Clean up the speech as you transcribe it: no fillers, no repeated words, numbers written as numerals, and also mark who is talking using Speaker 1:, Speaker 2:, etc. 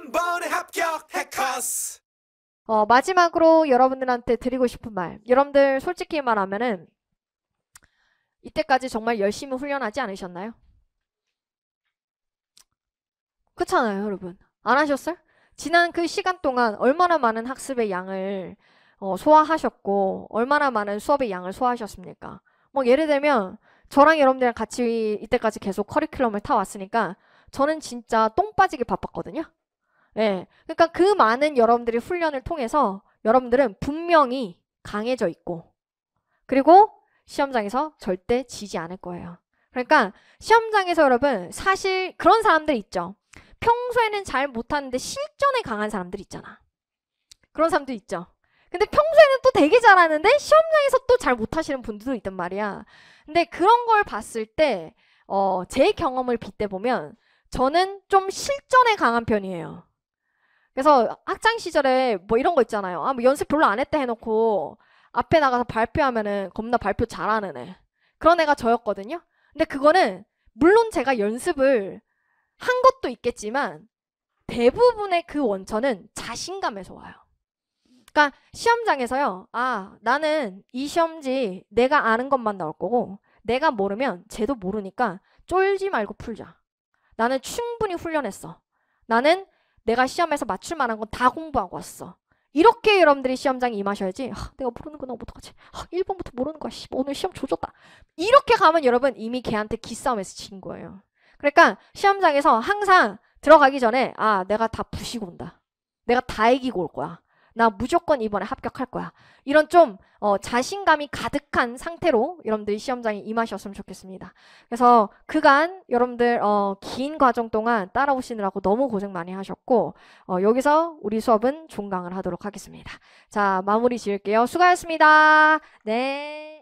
Speaker 1: 한 번에 합격 해커스.
Speaker 2: 마지막으로 여러분들한테 드리고 싶은 말. 여러분들 솔직히 말하면은 이때까지 정말 열심히 훈련하지 않으셨나요? 그렇잖아요, 여러분. 안 하셨어요? 지난 그 시간 동안 얼마나 많은 학습의 양을 소화하셨고 얼마나 많은 수업의 양을 소화하셨습니까? 뭐 예를 들면 저랑 여러분들이랑 같이 이때까지 계속 커리큘럼을 타왔으니까 저는 진짜 똥 빠지게 바빴거든요. 예. 그러니까 그 많은 여러분들이 훈련을 통해서 여러분들은 분명히 강해져 있고 그리고 시험장에서 절대 지지 않을 거예요. 그러니까 시험장에서 여러분 사실 그런 사람들 있죠. 평소에는 잘 못하는데 실전에 강한 사람들 있잖아. 그런 사람들 있죠. 근데 평소에는 또 되게 잘하는데 시험장에서 또 잘 못하시는 분들도 있단 말이야. 근데 그런 걸 봤을 때 제 경험을 빗대보면 저는 좀 실전에 강한 편이에요. 그래서 학창 시절에 뭐 이런 거 있잖아요. 뭐 연습 별로 안 했다 해놓고 앞에 나가서 발표하면은 겁나 발표 잘하는 애. 그런 애가 저였거든요. 근데 그거는 물론 제가 연습을 한 것도 있겠지만 대부분의 그 원천은 자신감에서 와요. 그러니까 시험장에서요. 나는 이 시험지 내가 아는 것만 나올 거고 내가 모르면 쟤도 모르니까 쫄지 말고 풀자. 나는 충분히 훈련했어. 나는 내가 시험에서 맞출 만한 건 다 공부하고 왔어. 이렇게 여러분들이 시험장에 임하셔야지. 내가 모르는 거 나오면 어떡하지? 1번부터 모르는 거야. 오늘 시험 조졌다. 이렇게 가면 여러분 이미 걔한테 기싸움에서 진 거예요. 그러니까 시험장에서 항상 들어가기 전에 내가 다 부시고 온다. 내가 다 이기고 올 거야. 나 무조건 이번에 합격할 거야. 이런 좀 자신감이 가득한 상태로 여러분들이 시험장에 임하셨으면 좋겠습니다. 그래서 그간 여러분들 긴 과정 동안 따라오시느라고 너무 고생 많이 하셨고 여기서 우리 수업은 종강을 하도록 하겠습니다. 자, 마무리 지을게요. 수고하셨습니다. 네.